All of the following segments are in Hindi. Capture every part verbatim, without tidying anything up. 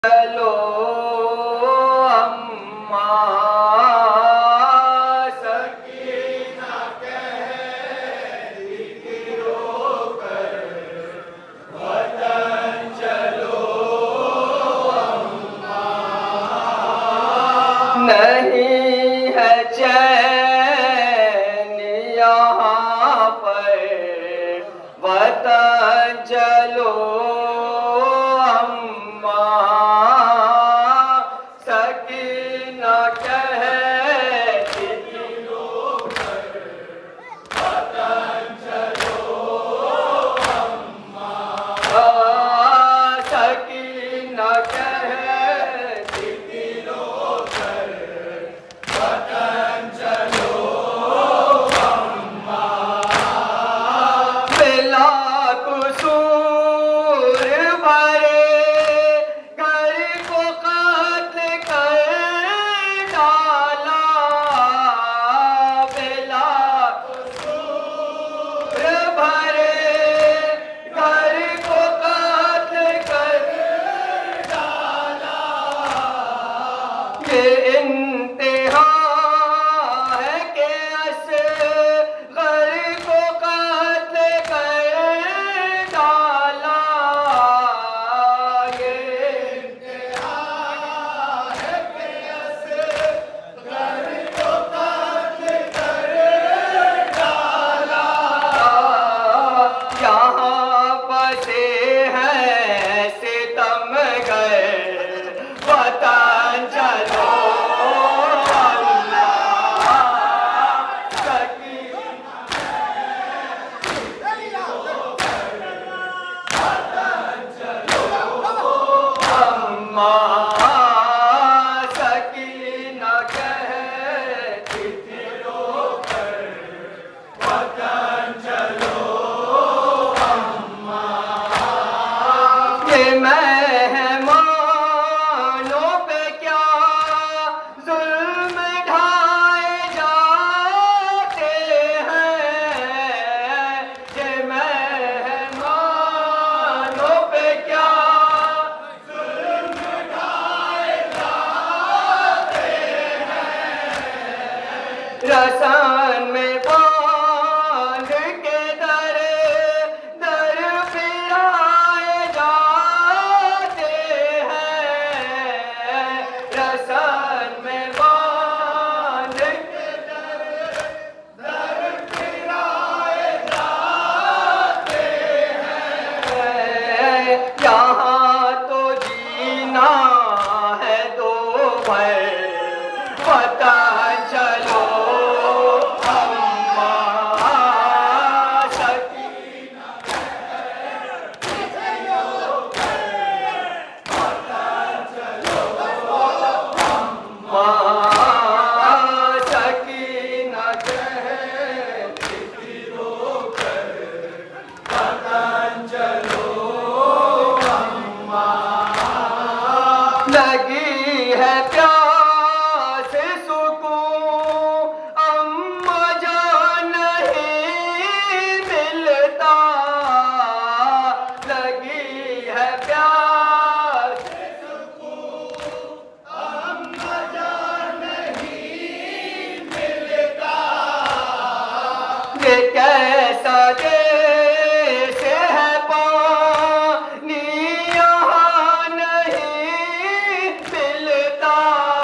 चलो अम्मा सकीना कहती थी रोकर, वतन चलो अम्मा, नहीं है चैन यहाँ पर, वतन चलो रसान में बांध के दर दर फिराए जाते हैं, रसान में बांध के दर दर फिराए जाते हैं। यहाँ तो जीना है दो भर, पता चलो लगी है प्यास सुकून अम्मा जान नहीं मिलता, लगी है प्यास सुकून अम्मा जान नहीं मिलता, ये कैसा देश है पानी यहाँ नहीं मिलता,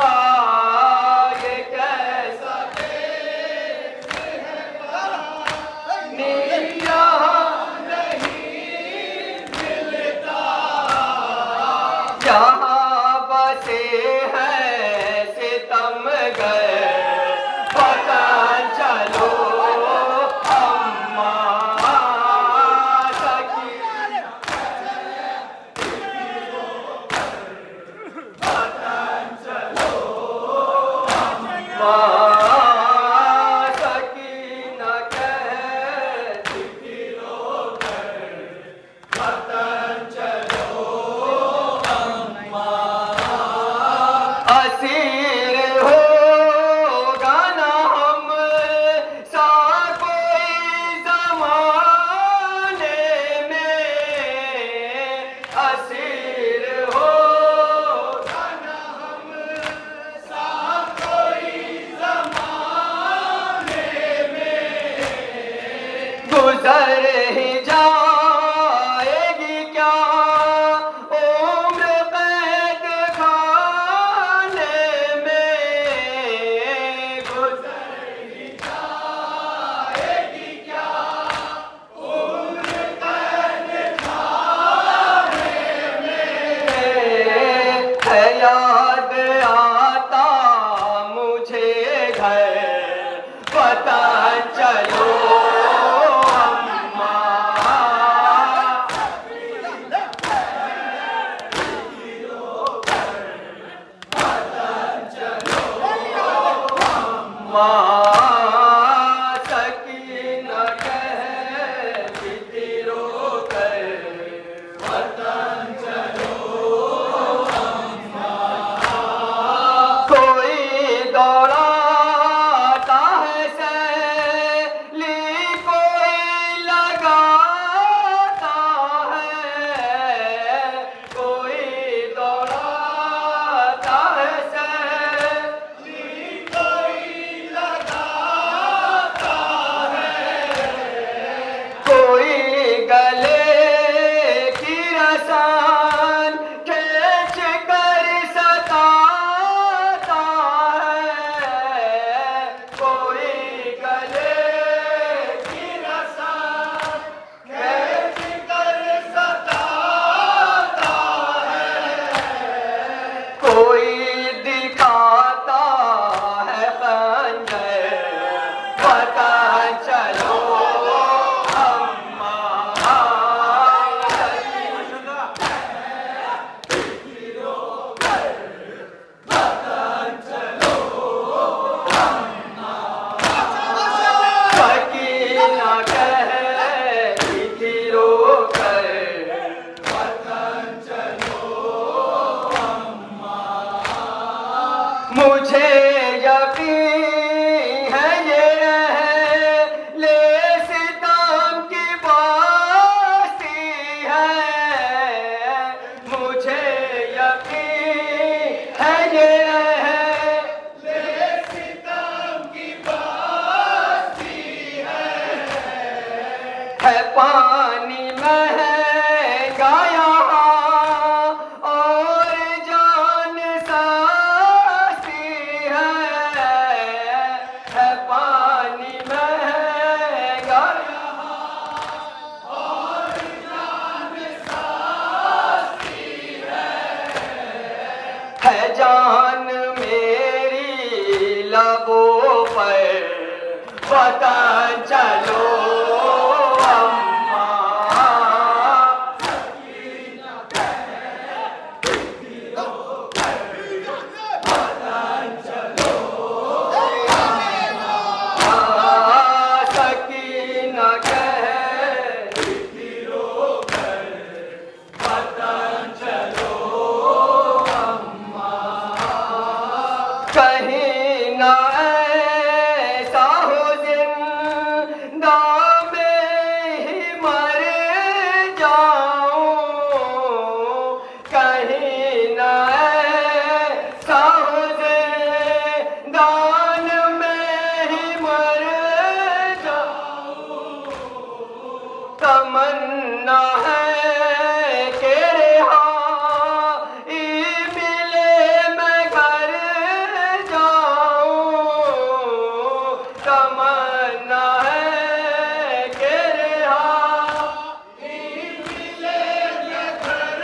ये कैसा देश है पानी यहाँ नहीं मिलता, जहाँ बसे हैं सितम गए, पता चलो असीर हो है याद आता मुझे घर पता चलो अम्मा। सकीना कहती थी रो कर वतन चलो अम्मा। कोई दौड़ाता है सैली कोई लगाता है, कोई दौड़ाता है सैली कोई लगाता है, कोई गले की रसान खींच कर सताता है, कोई गले की रसान खींच कर सताता है, कोई दिखाता है खंजर पता चलो अम्मा। सकीना कहती थी रो कर वतन चलो अम्मा। मुझे यकीन है ये ले सितम की बासी है, मुझे यकीन है ये ले सितम की बासी है, है पानी महंगा यहाँ और जान सस्ती है, है पानी महंगा यहाँ और जान सस्ती है जान मेरी लबों पर पता चलो अम्मा। सकीना कहती थी रो कर वतन चलो अम्मा। कहीं ना ऐसा हो जिंदा में ही मर जाऊं, कहीं ना ऐसा हो जिंदान में ही मर जाऊं। तमन्ना है कि रिहाई मिले मैं घर जाऊं, तमन्ना है कि रिहाई मिले मैं घर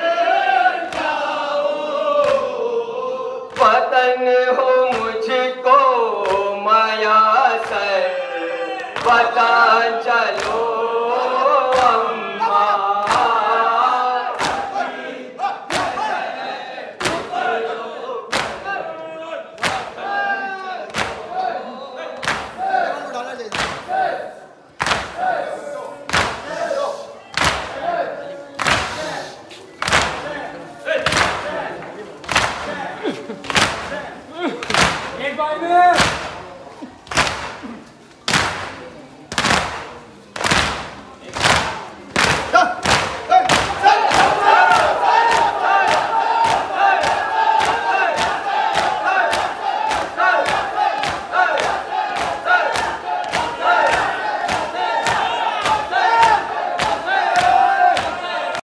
जाऊं। वतन हो मुझको मयासर वतन चलो अम्मा। एक बार में